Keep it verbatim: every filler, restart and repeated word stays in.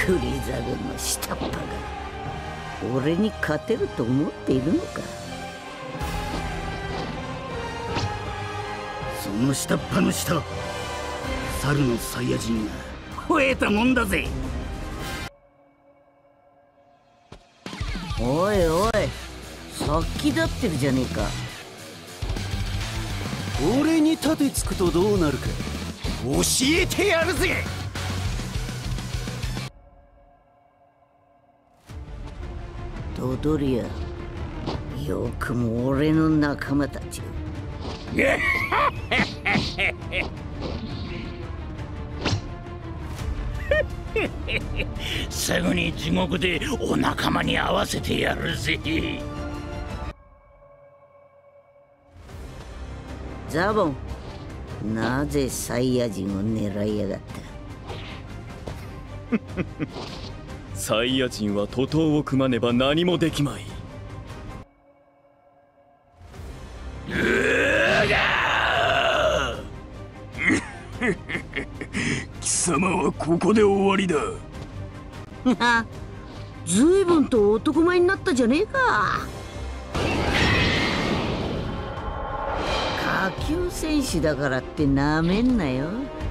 クリーザ軍の下っ端が俺に勝てると思っているのか。 その下っ端の下、猿のサイヤ人が吠えたもんだぜ。 おいおい、殺気立ってるじゃねえか。 俺に盾つくとどうなるか教えてやるぜ。 ドドリア、よくも俺の仲間たちを。 すぐに地獄でお仲間に会わせてやるぜ。 ザボン、なぜサイヤ人を狙いやがった。 サイヤ人は徒党を組まねば何もできまい。 貴様はここで終わりだ。 ずいぶんと男前になったじゃねえか。下級戦士だからってなめんなよ。